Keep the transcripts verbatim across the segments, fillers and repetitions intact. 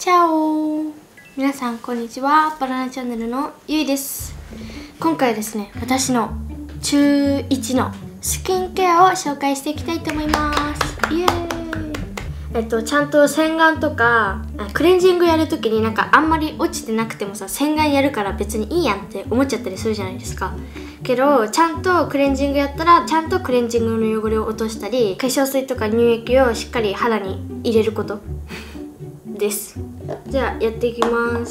チャオ、皆さんこんにちは。バナナチャンネルのゆいです。今回はですね、私の中いちのスキンケアを紹介していきたいと思います。イエーイ。えっとちゃんと洗顔とかクレンジングやるときになんかあんまり落ちてなくてもさ、洗顔やるから別にいいやんって思っちゃったりするじゃないですか。けどちゃんとクレンジングやったらちゃんとクレンジングの汚れを落としたり、化粧水とか乳液をしっかり肌に入れることです。じゃあやっていきます。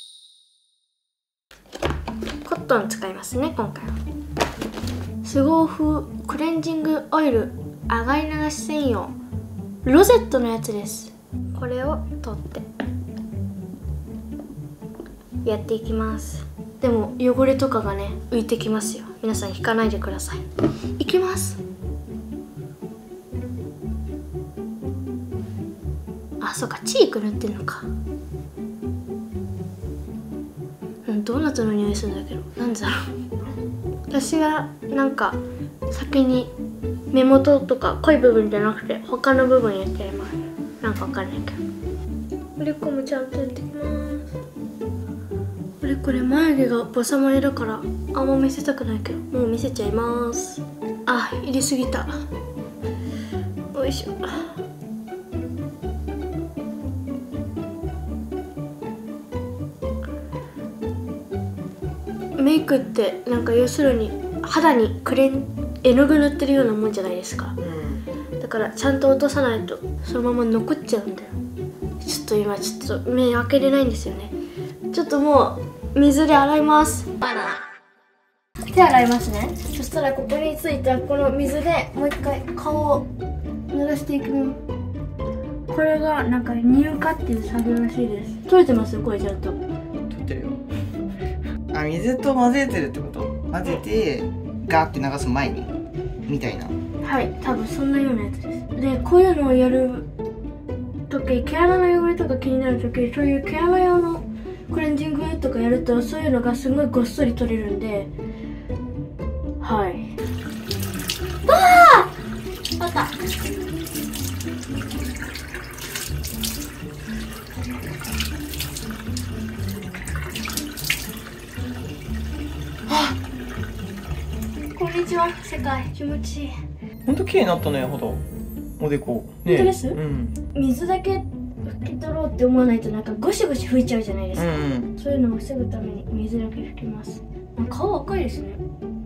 コットン使いますね今回は。スゴーフクレンジングオイルあがり流し専用ロゼットのやつです。これを取ってやっていきます。でも汚れとかがね浮いてきますよ。皆さん引かないでください。いきます。あ、そうか、チーク塗ってんのか。ドーナツの匂いするんだけど、なんでだろう。私はなんか先に目元とか濃い部分じゃなくて他の部分やっちゃいます。なんかわかんないけど。これこもちゃんとやってきます。これこれ眉毛がボサ眉だからあんま見せたくないけど、もう見せちゃいます。あ、入れすぎた。よいしょ。メイクってなんか要するに肌にクレン絵の具塗ってるようなもんじゃないですか、うん、だからちゃんと落とさないとそのまま残っちゃうんだよ。ちょっと今ちょっと目開けれないんですよね。ちょっともう水で洗います。バナナ手洗いますね。そしたらここについたこの水でもう一回顔を濡らしていきます。これがなんか乳化っていう作業らしいです。取れてますこれちゃんと。 取ってるよ。あ、水と混ぜてるってこと？混ぜてガーって流す前にみたいな。 はい、多分そんなようなやつです。で、こういうのをやる時、毛穴の汚れとか気になる時、そういう毛穴用のクレンジングとかやるとそういうのがすごいごっそり取れるんで、はい。あー！あった。こんにちは、世界。気持ちいい。 ほんと綺麗になったね、肌。おでこ。 ね、本当です？ うん。 水だけ拭き取ろうって思わないとなんかゴシゴシ拭いちゃうじゃないですか。うんうん、そういうのを防ぐために水だけ拭きます。顔赤いですね。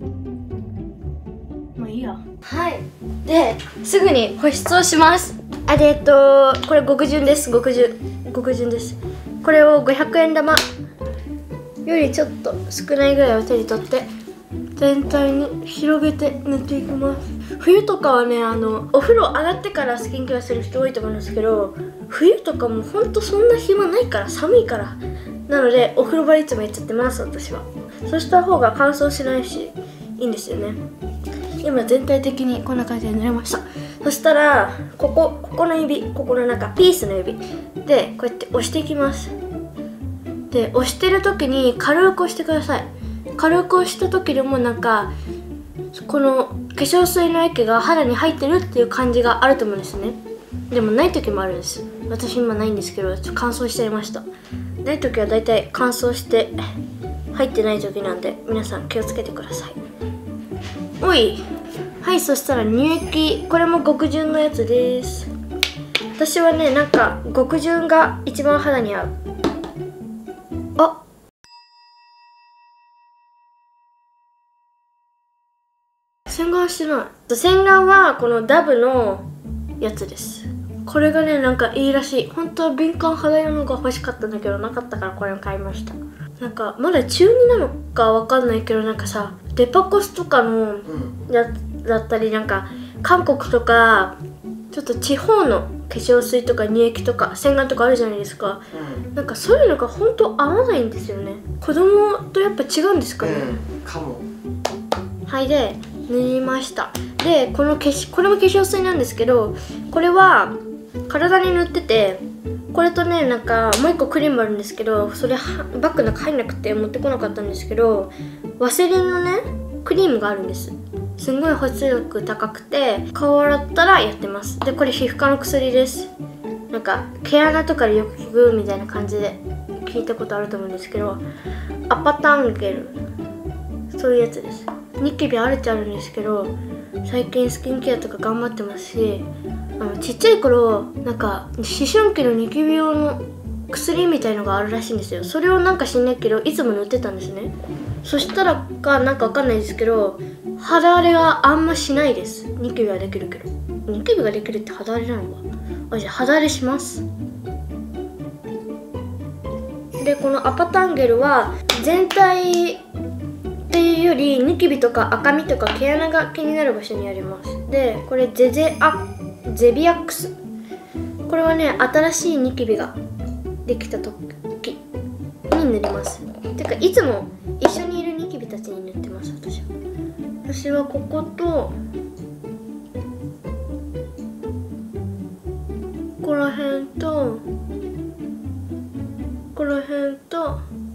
まあいいや。はい。で、すぐに保湿をします。あれ、えっと、これ極潤です。極潤。極潤です。これをごひゃくえん玉よりちょっと少ないぐらいを手に取って全体に広げて塗っていきます。冬とかはね、あのお風呂上がってからスキンケアする人多いと思うんですけど、冬とかもほんとそんな暇ないから、寒いから。なのでお風呂場いつもやっちゃってます私は。そうした方が乾燥しないしいいんですよね。今全体的にこんな感じで塗れました。そしたらここここの指、ここの中ピースの指でこうやって押していきます。で、押してる時に軽く押してください。軽く押した時でもなんかこの化粧水の液が肌に入ってるっていう感じがあると思うんですね。でもない時もあるんです。私今ないんですけど、ちょっと乾燥しちゃいました。ない時はだいたい乾燥して入ってない時なんで皆さん気をつけてください。おい。はい、そしたら乳液、これも極潤のやつです。私はね、なんか極潤が一番肌に合う。あ、洗顔してない。洗顔はこのダブのやつです。これがね、なんかいいらしい。本当は敏感肌用のが欲しかったんだけどなかったからこれを買いました。なんかまだ中になのかわかんないけど、なんかさデパコスとかのやつだったり、なんか韓国とかちょっと地方の化粧水とか乳液とか洗顔とかあるじゃないですか、うん、なんかそういうのが本当合わないんですよね。子供とやっぱ違うんですかね、 うん、かも。 はい、で塗りました。で、この化しこれも化粧水なんですけど、これは体に塗ってて、これとね、なんかもう一個クリームあるんですけど、それバッグの中入んなくて持ってこなかったんですけど、ワセリンのねクリームがあるんです。すんごい保湿力高くて、顔洗ったらやってます。で、これ皮膚科の薬です。 なんか毛穴とかでよく聞くみたいな感じで聞いたことあると思うんですけど、アパタンゲル、そういうやつです。ニキビあるっちゃあるんですけど、最近スキンケアとか頑張ってますし、あのちっちゃい頃なんか思春期のニキビ用の薬みたいのがあるらしいんですよ。それをなんか知んないけどいつも塗ってたんですね。そしたらかなんかわかんないですけど、肌荒れがあんましないです。ニキビはできるけど、ニキビができるって肌荒れなのか。あ、じゃあ肌荒れします。でこのアパタンゲルは全体っていうよりニキビとか赤みとか毛穴が気になる場所にあります。でこれゼゼアゼビアックス、これはね新しいニキビができた時に塗ります。てかいつも一緒にいるニキビたちに塗ってます。私は私はこことここら辺とここら辺と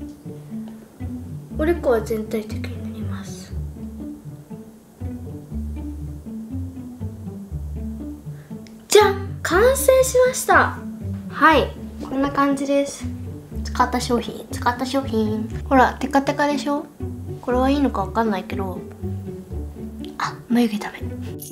おでこは全体的に塗ります。じゃん、完成しました。はい、こんな感じです。使った商品使った商品ほらテカテカでしょ。これはいいのかわかんないけど、あ、眉毛ダメ。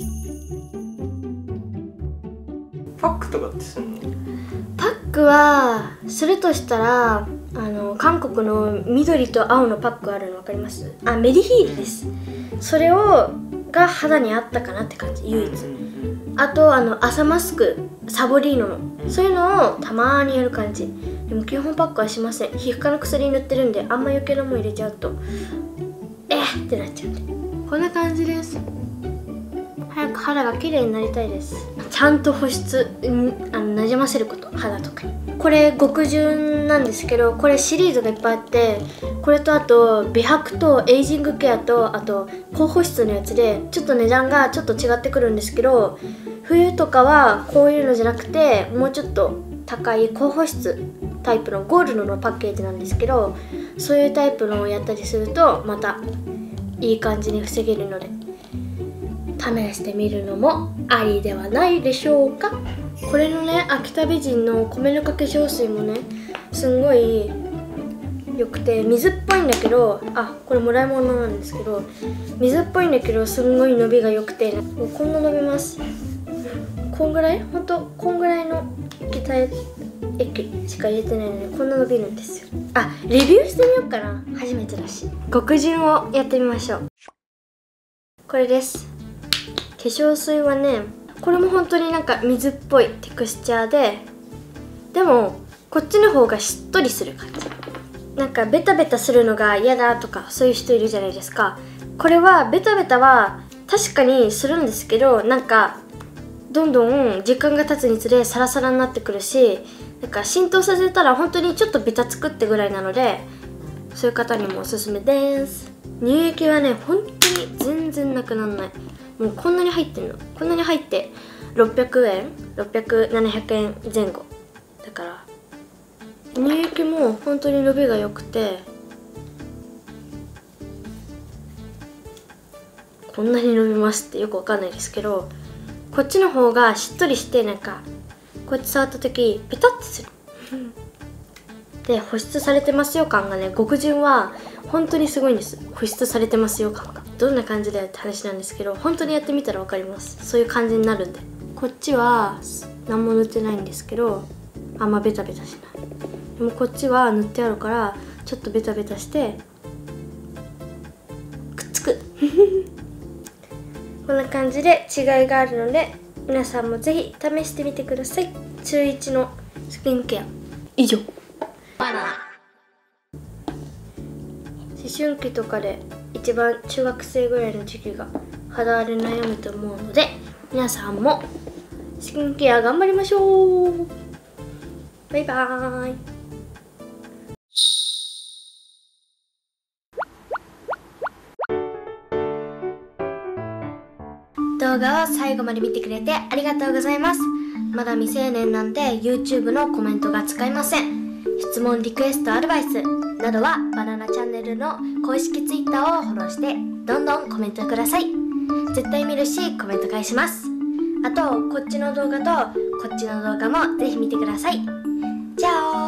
パックとかってするの？ パックはするとしたら、あの韓国の緑と青のパックあるの分かります？あ、メディヒールです。それをが肌に合ったかなって感じ、唯一。あとあの朝マスク、サボリーノのそういうのをたまーにやる感じ。でも基本パックはしません。皮膚科の薬塗ってるんで、あんま余計なもん入れちゃうとえーってなっちゃうんで、こんな感じです。早く肌が綺麗になりたいです。ちゃんと保湿、んあのなじませること、肌とかに。これ極潤なんですけど、これシリーズがいっぱいあって、これとあと美白とエイジングケアとあと高保湿のやつでちょっと値段がちょっと違ってくるんですけど、冬とかはこういうのじゃなくてもうちょっと高い高保湿タイプのゴールドのパッケージなんですけど、そういうタイプのをやったりするとまたいい感じに防げるので試してみるのもありではないでしょうか。これのね、秋田美人の米ぬか化粧水もねすんごいよくて、水っぽいんだけど、あ、これもらい物なんですけど、水っぽいんだけどすんごい伸びが良くて、もうこんな伸びます。こんぐらい、ほんとこんぐらいの液体液しか入れてないのでこんな伸びるんですよ。あ、レビューしてみようかな、初めてだし。極潤をやってみましょう。これです。化粧水はね、これも本当になんか水っぽいテクスチャーで、でもこっちの方がしっとりする感じ。なんかベタベタするのが嫌だとかそういう人いるじゃないですか。これはベタベタは確かにするんですけど、なんかどんどん時間が経つにつれサラサラになってくるし、なんか浸透させたら本当にちょっとベタつくってぐらいなので、そういう方にもおすすめです。乳液はね本当に全然なくならない。もうこんなに入ってんの、こんなに入ってろっぴゃくえん、ろっぴゃく、ななひゃくえんぜん後だから、乳液も本当に伸びが良くて、こんなに伸びますってよくわかんないですけど、こっちの方がしっとりして、なんかこうやって触った時ペタッてするで、保湿されてますよ感がね、極潤は本当にすごいんです。保湿されてますよ感がどんな感じだよって話なんですけど、本当にやってみたら分かります。そういう感じになるんで。こっちは何も塗ってないんですけど、あんまベタベタしない。でもこっちは塗ってあるからちょっとベタベタしてくっつくこんな感じで違いがあるので、皆さんもぜひ試してみてください。中いちのスキンケア以上。バナナ。思春期とかで一番中学生ぐらいの時期が肌荒れ悩むと思うので、皆さんもスキンケア頑張りましょう。バイバーイ。動画を最後まで見てくれてありがとうございます。まだ未成年なんで YouTube のコメントが使えません。質問、リクエスト、アドバイスなどはバナナチャンネルの公式 Twitter をフォローしてどんどんコメントください。絶対見るしコメント返します。あとこっちの動画とこっちの動画もぜひ見てください。じゃあ